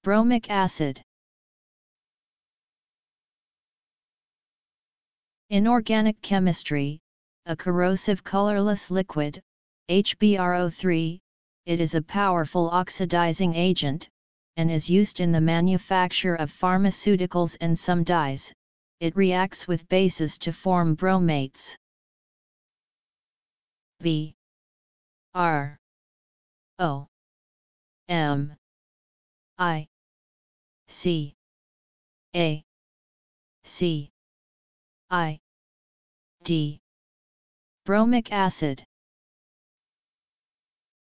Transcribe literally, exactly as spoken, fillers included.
Bromic acid. In organic chemistry, a corrosive colorless liquid, H B r O three, it is a powerful oxidizing agent, and is used in the manufacture of pharmaceuticals and some dyes. It reacts with bases to form bromates. B R O M I C A C I D. Bromic acid.